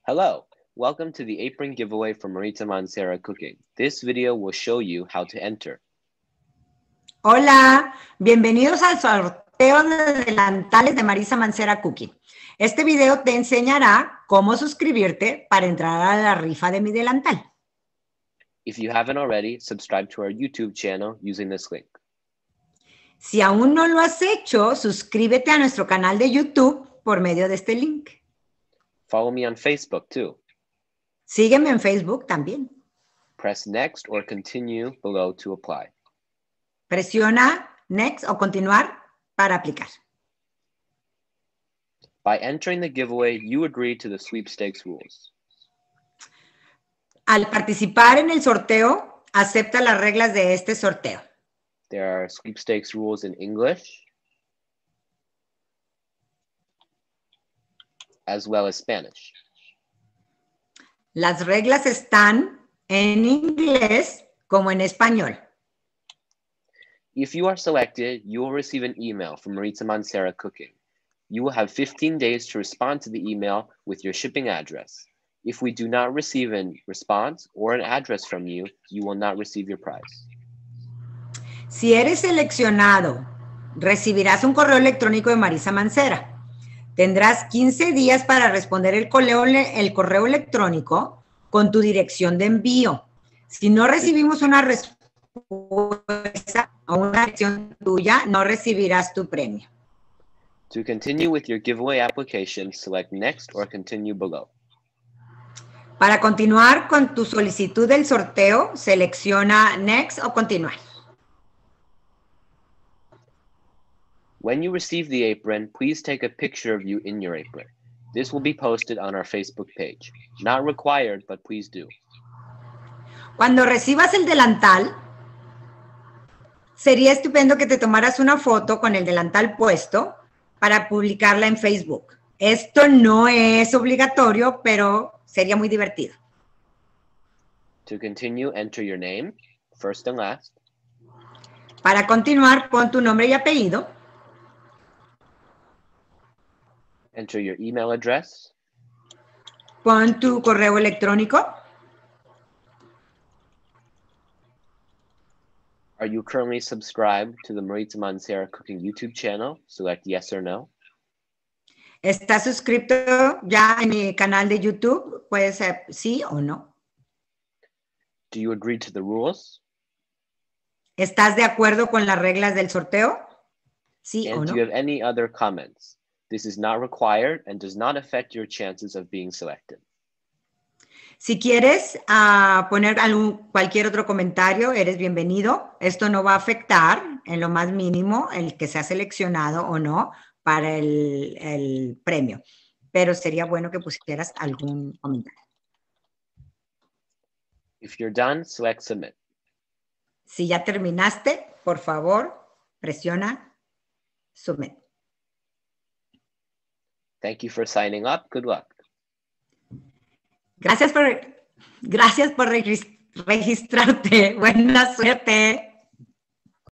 Hello, welcome to the apron giveaway from Maritza Mancera Cooking. This video will show you how to enter. Hola, bienvenidos al sorteo de delantales de Maritza Mancera Cooking. Este video te enseñará cómo suscribirte para entrar a la rifa de mi delantal. If you haven't already, subscribe to our YouTube channel using this link. Si aún no lo has hecho, suscríbete a nuestro canal de YouTube por medio de este link. Follow me on Facebook too. Sígueme en Facebook también. Press next or continue below to apply. Presiona next o continuar para aplicar. By entering the giveaway, you agree to the sweepstakes rules. Al participar en el sorteo, acepta las reglas de este sorteo. There are sweepstakes rules in English as well as Spanish. Las reglas están en inglés como en español. If you are selected, you will receive an email from Maritza Mancera Cooking. You will have 15 days to respond to the email with your shipping address. If we do not receive a response or an address from you, you will not receive your prize. Si eres seleccionado, recibirás un correo electrónico de Maritza Mancera. Tendrás 15 días para responder el correo electrónico con tu dirección de envío. Si no recibimos una respuesta o una dirección tuya, no recibirás tu premio. To continue with your giveaway application, select next or continue below. Para continuar con tu solicitud del sorteo, selecciona next o continuar. When you receive the apron, please take a picture of you in your apron. This will be posted on our Facebook page. Not required, but please do. Cuando recibas el delantal, sería estupendo que te tomaras una foto con el delantal puesto para publicarla en Facebook. Esto no es obligatorio, pero sería muy divertido. To continue, enter your name, first and last. Para continuar, pon tu nombre y apellido. Enter your email address. Pon tu correo electrónico. Are you currently subscribed to the Maritza Mancera Cooking YouTube channel? Select yes or no. ¿Estás suscrito ya en mi canal de YouTube? Puede ser sí o no. Do you agree to the rules? ¿Estás de acuerdo con las reglas del sorteo? Sí o And no. do you have any other comments? This is not required and does not affect your chances of being selected. Si quieres poner cualquier otro comentario, eres bienvenido. Esto no va a afectar en lo más mínimo el que sea seleccionado o no para el premio. Pero sería bueno que pusieras algún comentario. If you're done, select submit. Si ya terminaste, por favor, presiona submit. Thank you for signing up. Good luck. Gracias por registrarte. Buena suerte.